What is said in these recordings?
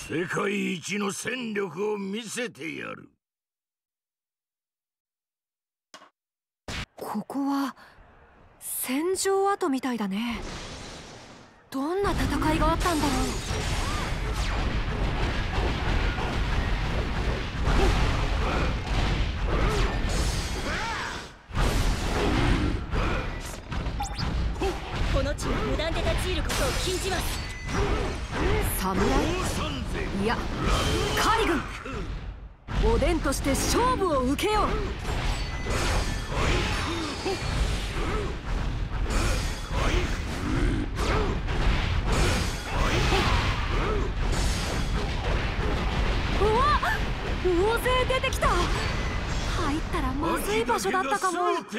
世界一の戦力を見せてやる。 ここは戦場跡みたいだね。どんな戦いがあったんだろう。 この地に無断で立ち入ることを禁じます。 侍？いや、海軍。おでんとして勝負を受けよう。うわっ、大勢出てきた。入ったらまずい場所だったかも。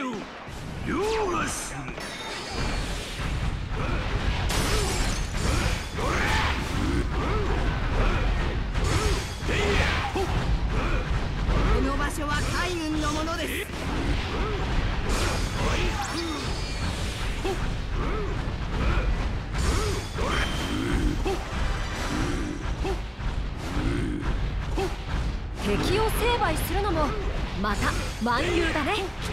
この場所は海軍のものです。 敵を成敗するのもまた蛮勇だね。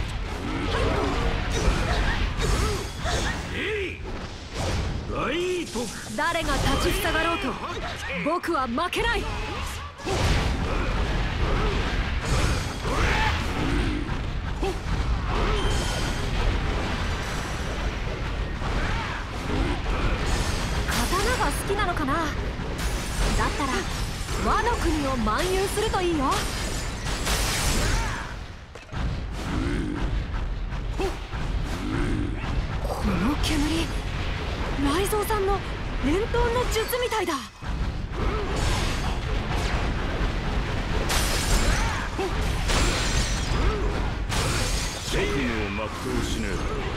誰が立ちふさがろうと僕は負けない。刀が好きなのかな。だったら和の国を漫遊するといいよ。この煙、雷蔵さんの伝統の術みたいだ。 職務を全うしねえだろう。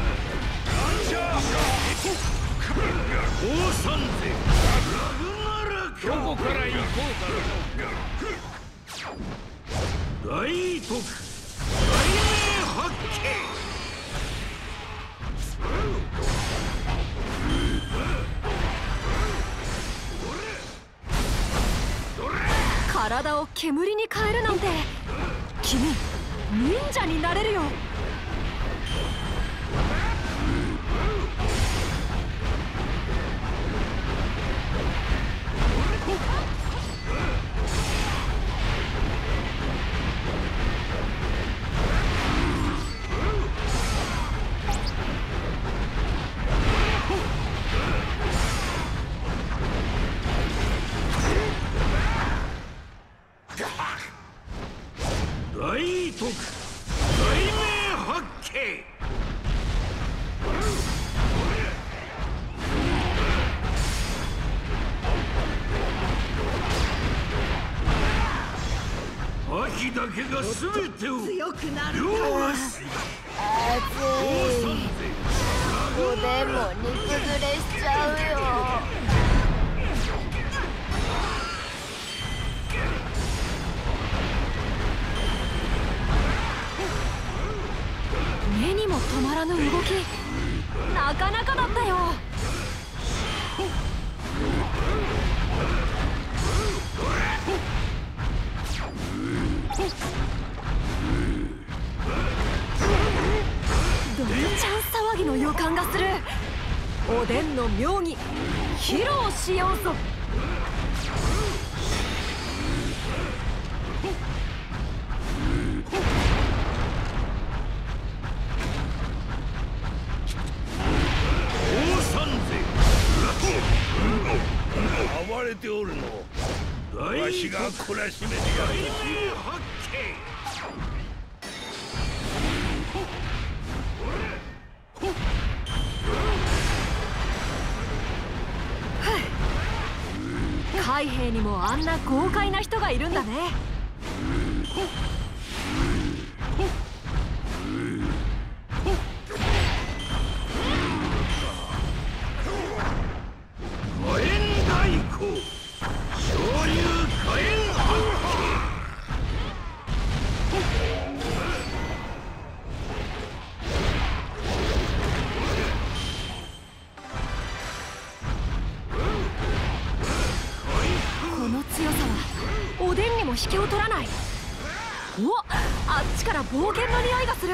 降参ぜ。どこから行こうか。大徳大名八景。 体を煙に変えるなんて、君忍者になれるよ。 大徳大名八景。秋だけが全てを強くなる。 凌駕す。 おでんも煮崩れしちゃうよ。 目にも止まらぬ動き、なかなかだったよ。どんちゃん騒ぎの予感がする。おでんの妙技披露しようぞ。 暴れておるの。わしが懲らしめてやる。 海兵にもあんな豪快な人がいるんだね。 火炎大公昇竜火炎八こ引けを取らない。お、あっちから冒険の匂いがする。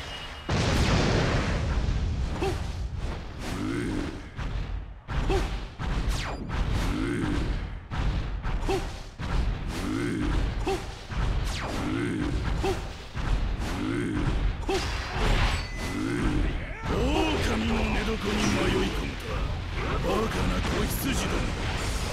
狼の寝床に迷い込むとはバカな子羊ども。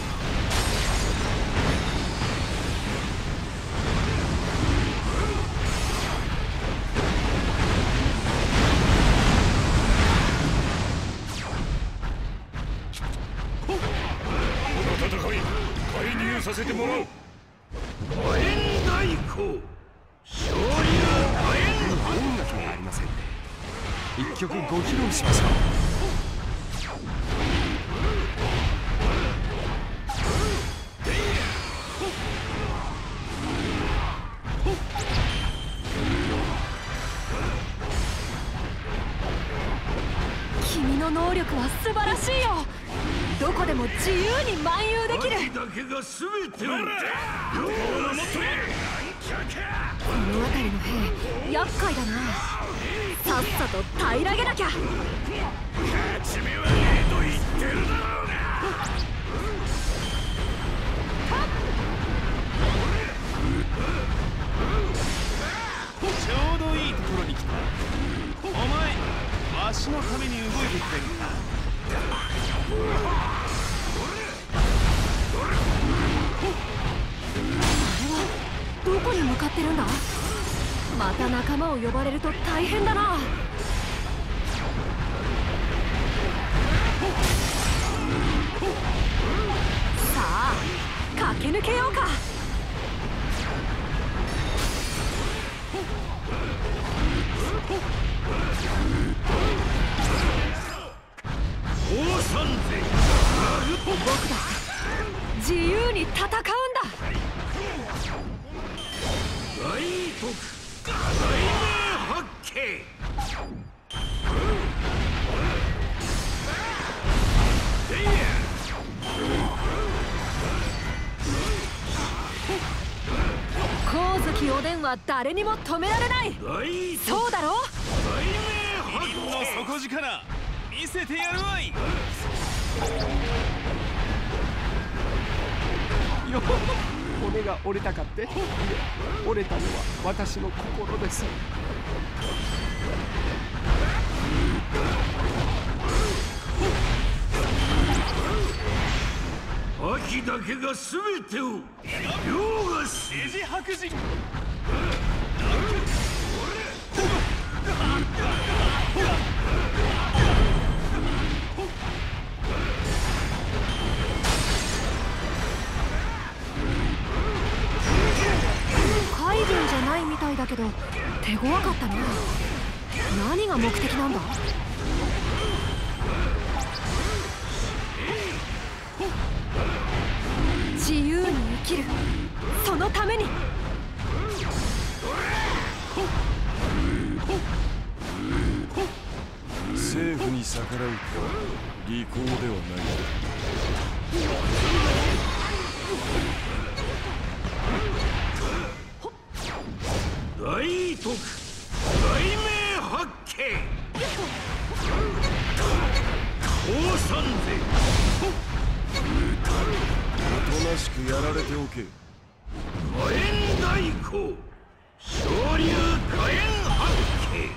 させてもらう。火炎大行昇竜火炎音楽がありませんね。一曲ご披露しましょう。 君の能力は素晴らしいよ。どこでも自由に漫遊できる。 だけが全てを両方のもとへ。 この辺りの兵厄介だな。さっさと平らげなきゃ。 勝ち目はねえと言ってるだろうが。 ちょうどいいところに来た。お前わしのために動いてくれるか。 どこに向かってるんだ。また仲間を呼ばれると大変だな。さあ駆け抜けようか。 王三勢僕だ。自由に戦うんだ。 大徳大名八景。 光月おでんは誰にも止められない。そうだろ。 大名八景の底力見せてやるわい。 よ骨が折れたかって。折れたのは私の心です。 秋だけが全てを凌駕する。 エジ白人。 海軍じゃないみたいだけど手強かったな。何が目的なんだ。自由に生きる、そのために。 政府に逆らうと利口ではない。 大徳大名八景王三勢。 おとなしくやられておけ。 火炎大行昇竜火炎八景。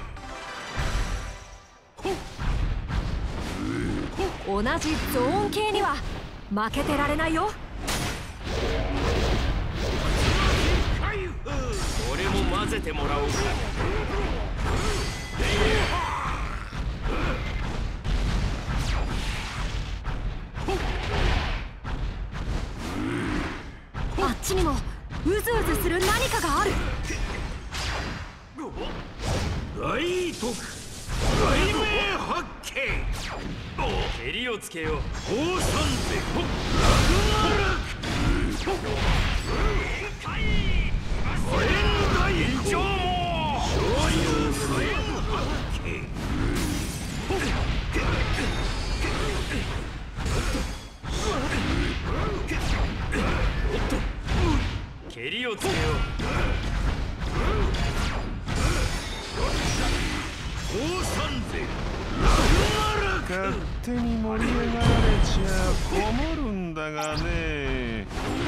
同じゾーン系には負けてられないよ。 俺も混ぜてもらおうか。 あっちにもうずうずする何かがある。 大徳大名八景。 蹴りをつけよう。 王三勢ラグナラク。火炎大行昇竜火炎八景。 蹴りををつけよう。降参ぜ。 勝手に盛り上がられちゃ困るんだがね。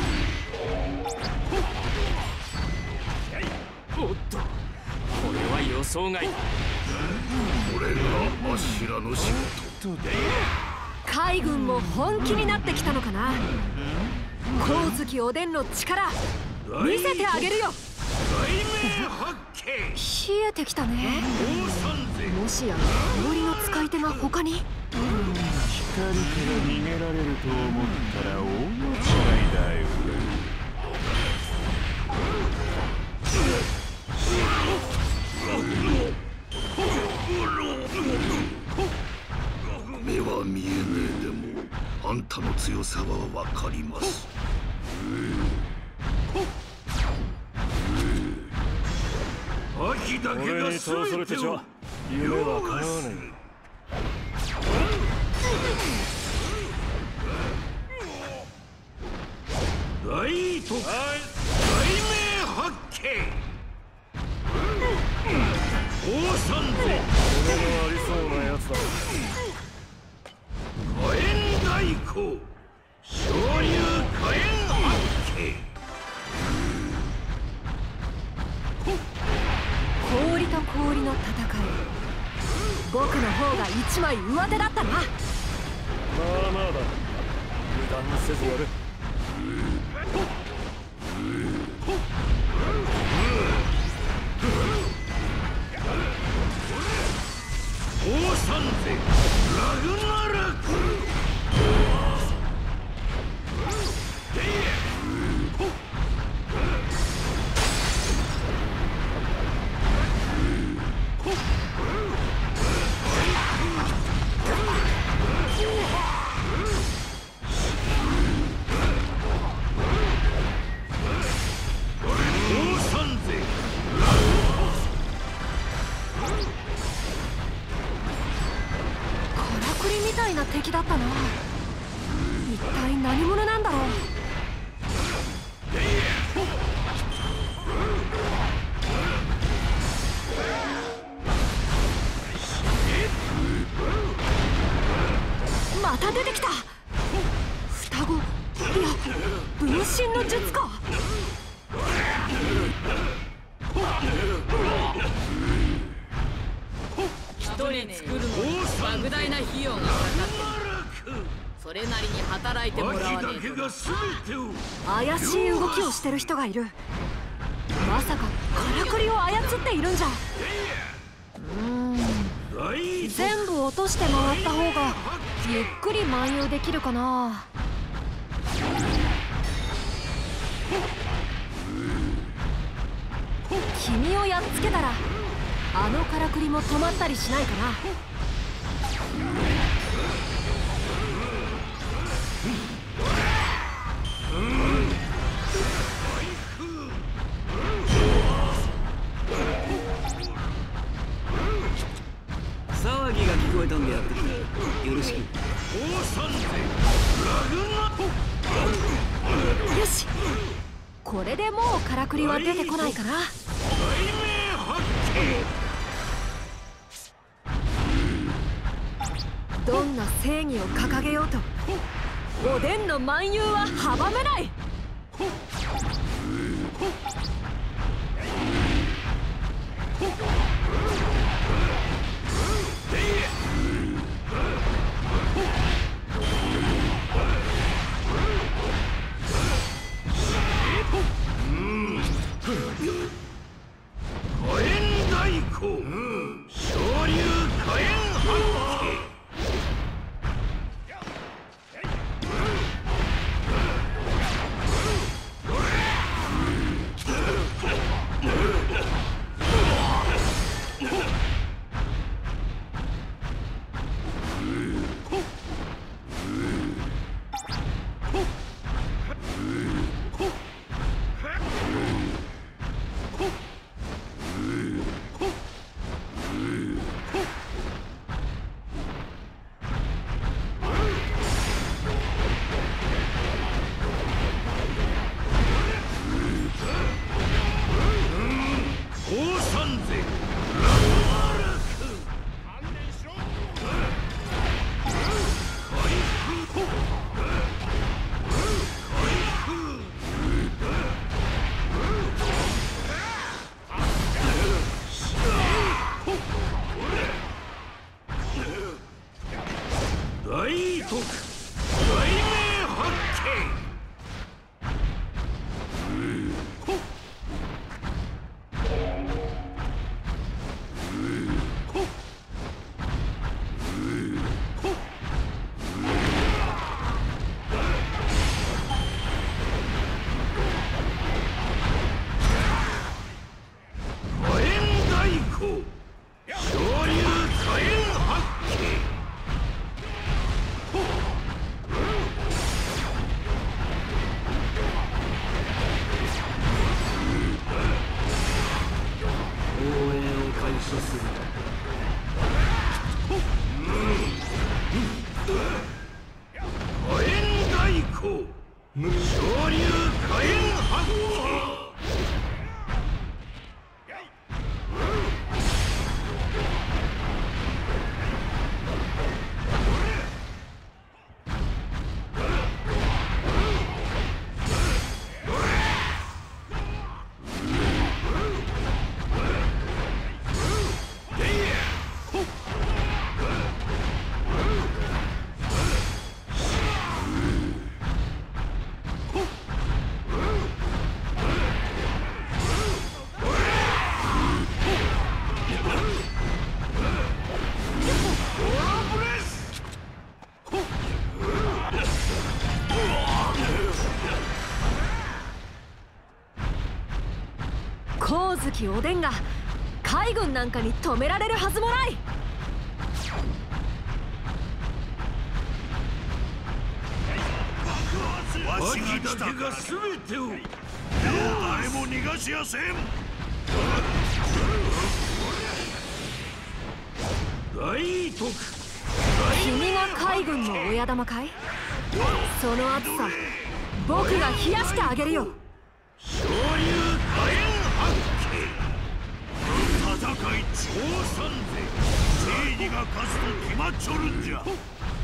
おっと、これは予想外だ。これがあしらの仕事。 海軍も本気になってきたのかな。光月おでんの力見せてあげるよ。冷えてきたね。もしや氷の使い手が他に。 光から逃げられると思ったら大間違いだよ。 目は見えねえでもあんたの強さは分かります。秋だけが全てを夢は叶わない。大都会大名八景降参ぜ。 これがありそうなやつだ。 火炎大公昇竜火炎八景。 氷と氷の戦い、僕の方が一枚上手だったな。 まあまあだ、油断せずやる。 降参ぜラグナラク。 みたいな敵だったな。一体何者なんだろう。また出てきた。双子、いや分身の術か。 一人作るのに莫大な費用がかかっている。それなりに働いてもらわねえと。 怪しい動きをしてる人がいる。まさかからくりを操っているんじゃ。全部落として回った方がゆっくり漫遊できるかな。君をやっつけたらあのからくりも止まったりしないかな。 騒ぎが聞こえたんでやってきた。よろしく。 よし、これでもうからくりは出てこないかな。どんな正義を掲げようとおでんの漫遊は阻めない。 火炎大公昇竜火炎八景。 大徳大名八景。 光月おでんが海軍なんかに止められるはずもない。 わしだけが全てを、誰も逃がしやせん。大徳君が海軍の親玉かい？その熱さ僕が冷やしてあげるよ。 昇竜火炎八景。戦い超三勢、正義が勝つと決まっちょるんじゃ。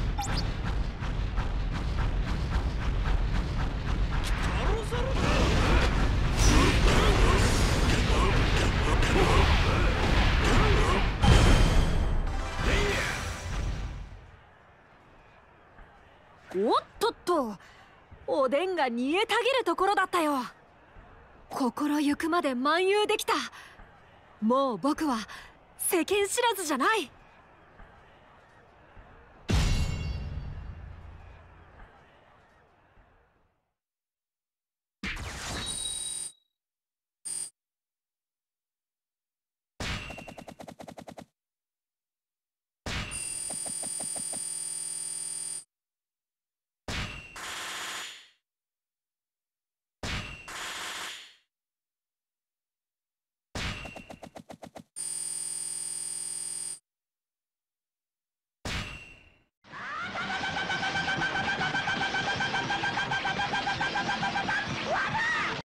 おっとっと、おでんが煮えたぎるところだったよ。心ゆくまで漫遊できた。もう僕は世間知らずじゃない。